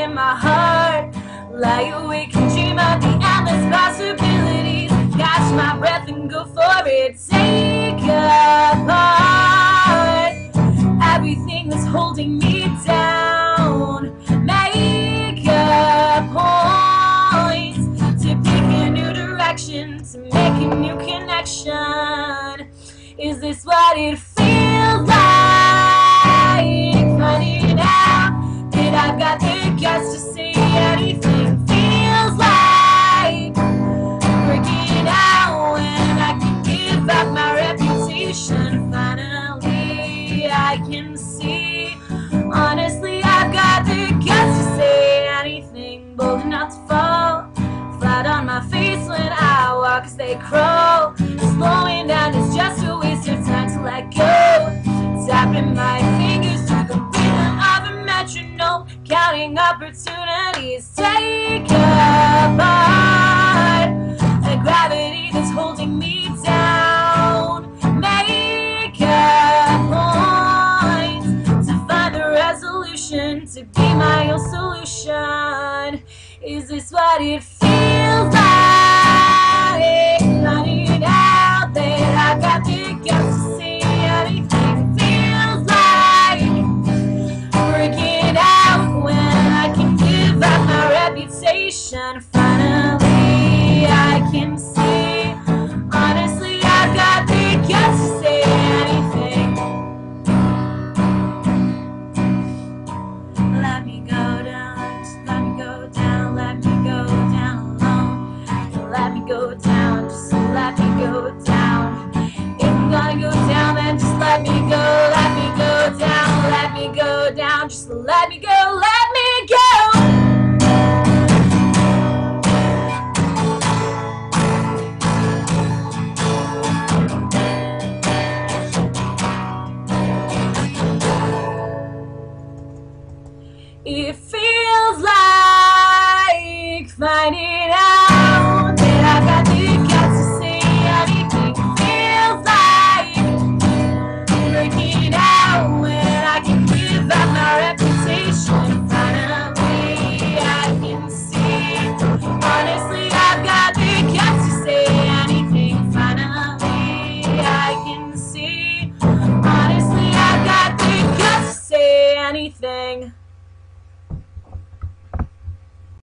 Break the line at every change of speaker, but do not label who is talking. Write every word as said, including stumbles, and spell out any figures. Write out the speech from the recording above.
in my heart. Lie awake and dream of the endless possibilities. Catch my breath and go for it. Take apart everything that's holding me down. Make a point to pick a new direction, to make a new connection. Is this what it feels like? Finding out that I've got the guts to say anything. Feels like working out when I can give up my reputation. Finally I can see, honestly I've got the guts to say anything. Bold enough to fall flat on my face when I walk as they crawl. Slowing down is just a waste of time to let go. Tapping my fingers to the rhythm of a metronome, counting opportunities. Take apart the gravity that's holding me down. Make a point to find the resolution, to be my own solution. Is this what it feels like? Finding out that I got the guts to say anything. Feels like working out when I can give up my reputation. Finally I can see, honestly I've got the guts to say anything. Let me go down, just let me go down, let me go down alone. Let me go down, just let me go down. If I'm gonna go down, then just let me go, let me go down, let me go down, just let me go.